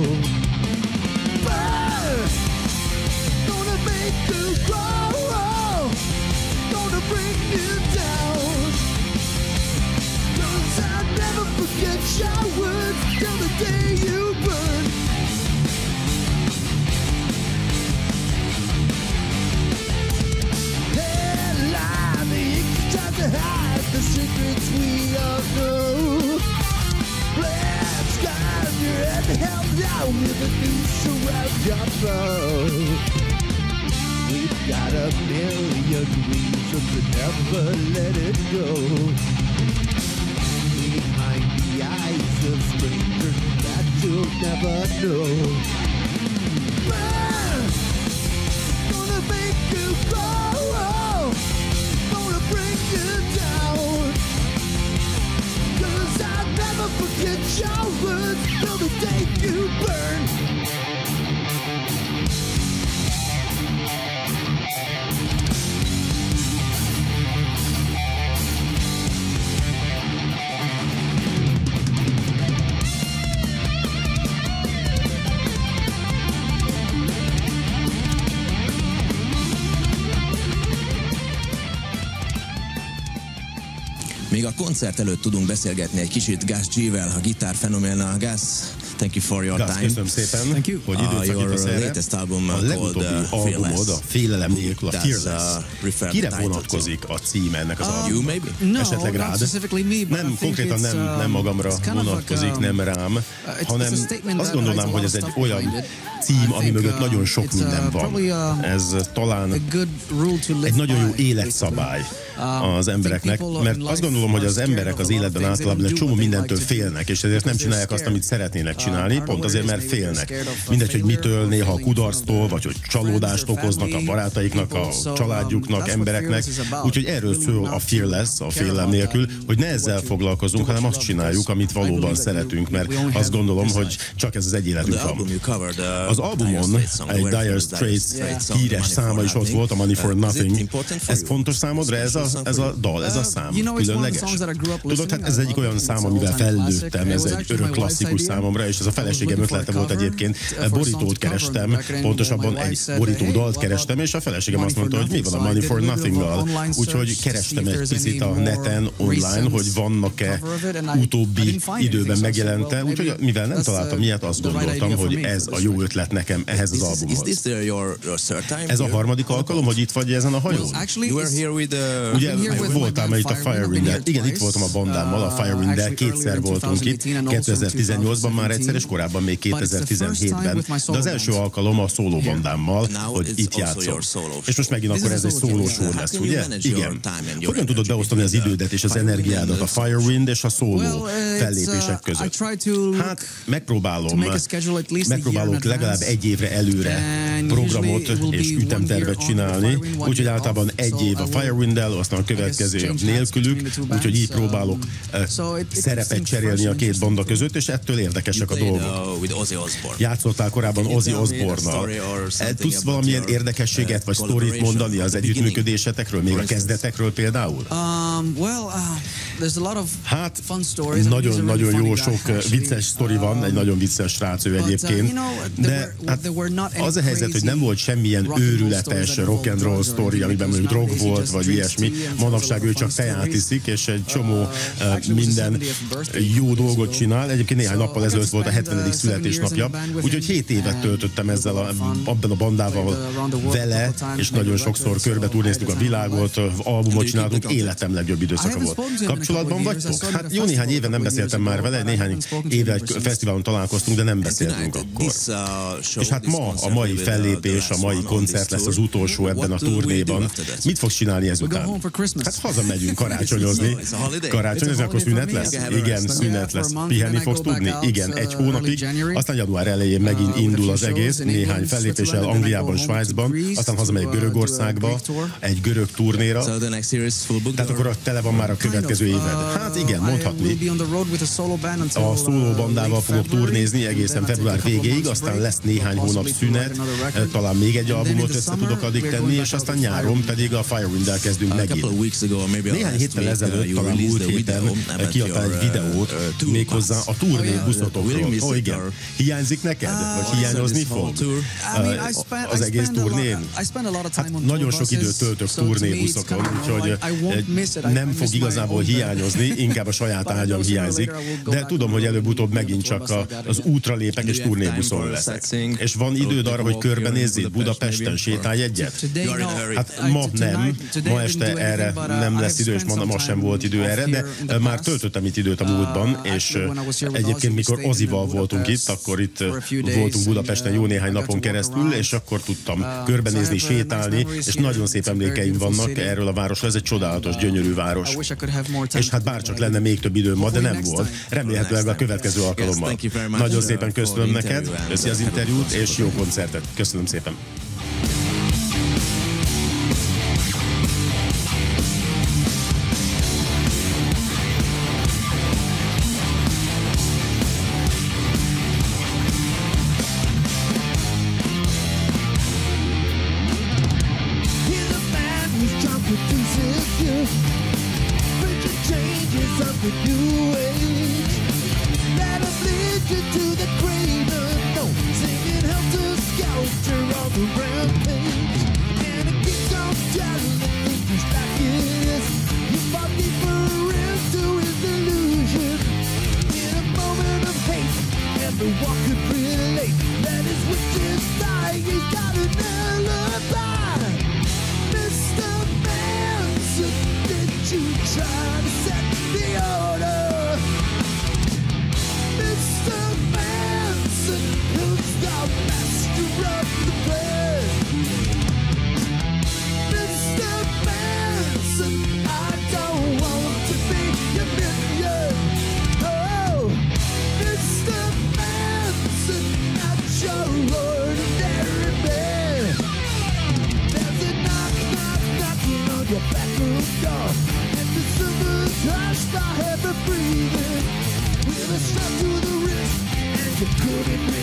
Burn, gonna make you grow, gonna bring you down. 'Cause I'll never forget your words till the day you burn. Hey, lie, the ink tries to hide the secrets we all know. Let's guide your head held down with a noose around your throat. We've got a million reasons to never let it go. Behind the eyes of strangers that you'll never know. Burn, gonna make you grow, gonna bring you down. 'Cause I'll never forget your words till the day you burn. Még a koncert előtt tudunk beszélgetni egy kicsit Gus G-vel, a gitár fenomena. Gus, thank you for your Gus, time. köszönöm szépen, Thank you. hogy időt szakítasz erre. Latest album A legutóbbi albumod, a Félelem nélkül, a Fearless. Kire vonatkozik a cím ennek az albumnak? Esetleg rád? Nem, konkrétan nem magamra vonatkozik, nem rám, hanem azt gondolnám, hogy ez egy olyan cím, ami mögött nagyon sok minden van. Ez talán egy nagyon jó életszabály az embereknek, mert azt gondolom, hogy az emberek az életben általában egy csomó mindentől félnek, és ezért nem csinálják azt, amit szeretnének csinálni, pont azért, mert félnek. Mindegy, hogy mitől, néha a kudarctól, vagy hogy csalódást okoznak a barátaiknak, a családjuknak, embereknek. Úgyhogy erről szól a Fearless, a félelem nélkül, hogy ne ezzel foglalkozunk, hanem azt csináljuk, amit valóban szeretünk, mert azt gondolom, hogy csak ez az egy életünk van. Az albumon egy Dire Straits híres száma is ott volt, a Money for Nothing. Ez fontos számodra, ez a dal, ez a szám különleges? Tudod, hát ez egyik olyan szám, amivel fellőttem, ez egy örök klasszikus számomra, és ez a feleségem ötlete volt egyébként. Borítót kerestem, pontosabban egy borító dalt kerestem, és a feleségem azt mondta, hogy mi van a Money for Nothing-gal. Úgyhogy kerestem egy picit a neten, online, hogy vannak-e utóbbi időben megjelente, úgyhogy mivel nem találtam ilyet, azt gondoltam, hogy ez a jó ötlet nekem ehhez az albumhoz. Ez a harmadik alkalom, hogy itt vagy ezen a hajón? Ugye voltál már itt a Firewind-del. Igen, itt voltam a bandámmal, a Firewind-del, kétszer voltunk itt, 2018-ban már egyszer, és korábban még 2017-ben, de az első alkalom a szóló bandámmal, hogy itt játszom. És most megint akkor ez egy szólós show lesz, ugye? Igen. Hogyan tudod beosztani az idődet és az energiádat a Firewind és a szóló fellépések között? Hát megpróbálok legalább egy évre előre programot és ütemtervet csinálni, úgyhogy általában egy év a Firewind-del, aztán a következő nélkülük, úgyhogy így próbálok szerepet cserélni a két banda között, és ettől érdekesek a dolgok. Játszottál korábban Ozzy Osbourne-nal. Tudsz valamilyen érdekességet vagy sztorit mondani az együttműködésetekről, még a kezdetekről például? Hát, nagyon jó sok vicces sztori van, egy nagyon vicces srác ő egyébként, de hát az a helyzet, hogy nem volt semmilyen őrületes rock'n'roll sztori, amiben mondjuk drog volt, vagy ilyesmi. Manapság ő csak teját iszik, és egy csomó minden jó dolgot csinál. Egyébként néhány nappal ezelőtt volt a 70. születésnapja, úgyhogy 7 évet töltöttem ezzel abban a bandával vele, és nagyon sokszor körbe turnéztük a világot, albumot csináltunk, életem legjobb időszaka volt. Kapcsolatban vagytok? Hát jó néhány éve nem beszéltem már vele, néhány éve egy fesztiválon találkoztunk, de nem beszéltünk akkor. És hát ma a mai fellépés, a mai koncert lesz az utolsó ebben a turnéban. Mit fogsz csinálni ezután? Hát hazamegyünk karácsonyozni. Karácsonyozni, akkor szünet lesz? Igen, szünet lesz. Pihenni fogsz tudni? Igen, egy hónapig. Aztán január elején megint indul az egész, néhány fellépéssel Angliában, Svájcban, aztán hazamegyek Görögországba, egy görög turnéra. Tehát akkor tele van már a következő éved. Hát igen, mondhatni. A szóló bandával fogok turnézni egészen február végéig, aztán lesz néhány hónap szünet, talán még egy albumot össze tudok addig tenni, és aztán nyáron pedig a Firewind-del kezdünk megint. Néhány héttel ezelőtt, talán múlt héten kiadtál egy videót, méghozzá a turné buszotok Oh, igen. Hiányzik neked? Vagy hiányozni fog? Az egész turnén? Hát nagyon sok időt töltök turnébuszokon, úgyhogy nem fog igazából hiányozni, inkább a saját ágyam hiányzik, de tudom, hogy előbb-utóbb megint csak az útra lépek és turnébuszon leszek. És van időd arra, hogy körbenézzél Budapesten, sétálj egyet? Hát ma nem, ma este erre nem lesz idő, és ma sem volt idő erre, de már töltöttem itt időt a múltban, és egyébként mikor Ozival voltunk itt, akkor itt voltunk Budapesten jó néhány napon keresztül, és akkor tudtam körbenézni, sétálni, és nagyon szép emlékeim vannak erről a városról. Ez egy csodálatos, gyönyörű város. És hát bárcsak lenne még több időm ma, de nem volt. Remélhetőleg a következő alkalommal. Nagyon szépen köszönöm neked, köszi az interjút, és jó koncertet. Köszönöm szépen. Couldn't